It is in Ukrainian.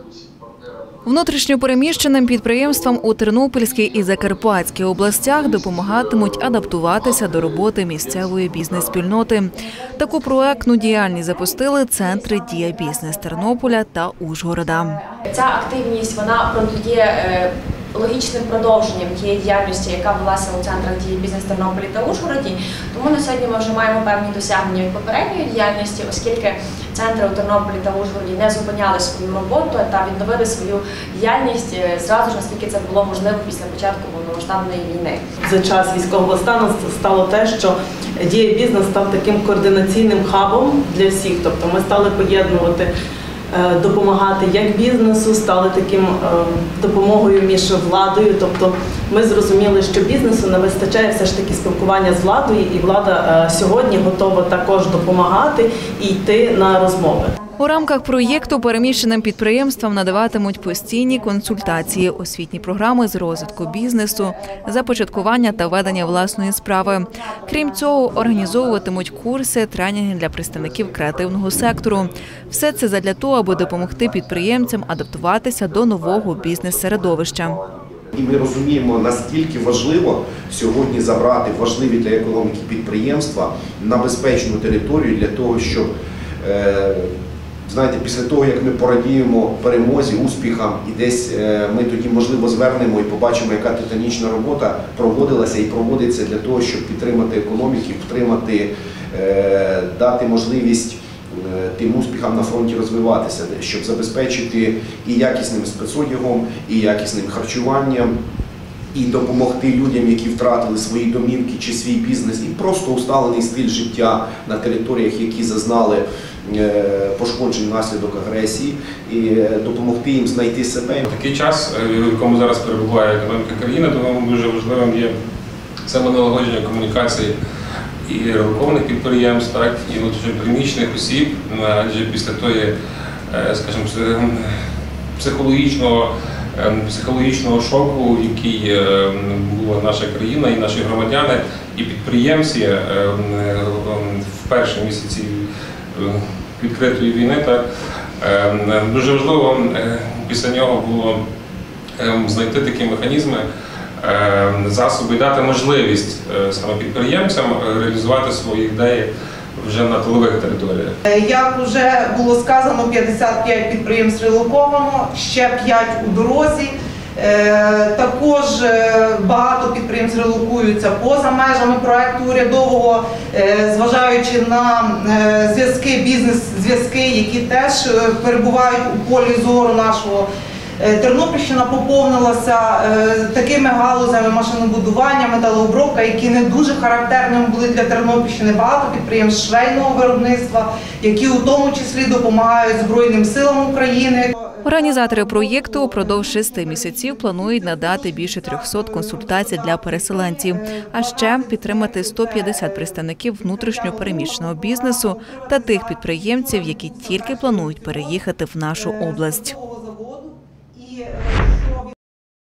Внутрішньопереміщеним підприємствам у Тернопільській і Закарпатській областях допомагатимуть адаптуватися до роботи місцевої бізнес-спільноти. Таку проектну діяльність запустили центри «Дія Бізнес» Тернополя та Ужгорода. Ця активність, вона є логічним продовженням тієї діяльності, яка велася у центрах «Дія Бізнес» Тернополі та Ужгороді. Тому на сьогодні ми вже маємо певні досягнення від попередньої діяльності, оскільки центри у Тернополі та Ужгороді не зупиняли свою роботу та відновили свою діяльність зразу ж, наскільки це було можливо після початку повномасштабної війни. За час військового стану стало те, що «Дія Бізнес» став таким координаційним хабом для всіх. Тобто ми стали поєднувати, допомагати як бізнесу, стали таким допомогою між владою. Тобто ми зрозуміли, що бізнесу не вистачає все ж таки спілкування з владою, і влада сьогодні готова також допомагати і йти на розмови. У рамках проєкту переміщеним підприємствам надаватимуть постійні консультації, освітні програми з розвитку бізнесу, започаткування та ведення власної справи. Крім цього, організовуватимуть курси, тренінги для представників креативного сектору. Все це задля того, аби допомогти підприємцям адаптуватися до нового бізнес-середовища. І ми розуміємо, наскільки важливо сьогодні забрати важливі для економіки підприємства на безпечну територію для того, щоб знаєте, після того, як ми порадіємо перемозі, успіхам, і десь ми тоді, можливо, звернемо і побачимо, яка титанічна робота проводилася і проводиться для того, щоб підтримати економіку, підтримати, дати можливість тим успіхам на фронті розвиватися, щоб забезпечити і якісним спецодягом, і якісним харчуванням, і допомогти людям, які втратили свої домівки чи свій бізнес, і просто усталений стиль життя на територіях, які зазнали пошкоджень внаслідок агресії, і допомогти їм знайти себе. Такий час, в якому зараз перебуває економіка країни, тому дуже важливим є саме налагодження комунікації і релокованих підприємств, так, і внутрішньопереміщених осіб, адже після тої, скажімо, психологічного шоку, який була наша країна і наші громадяни, і підприємці в перші місяці відкритої війни, так, дуже важливо після нього було знайти такі механізми, засоби і дати можливість саме підприємцям реалізувати свої ідеї вже на тилових територіях. Як вже було сказано, 55 підприємств релоковано, ще 5 у дорозі. Також багато підприємств релокуються поза межами проєкту урядового, зважаючи на зв'язки, бізнес-зв'язки, які теж перебувають у полі зору нашого. Тернопільщина поповнилася такими галузями машинобудування, металообробка, які не дуже характерними були для Тернопільщини. Багато підприємств швейного виробництва, які у тому числі допомагають Збройним силам України. Організатори проєкту упродовж 6 місяців планують надати більше 300 консультацій для переселенців, а ще підтримати 150 представників внутрішньопереміщеного бізнесу та тих підприємців, які тільки планують переїхати в нашу область.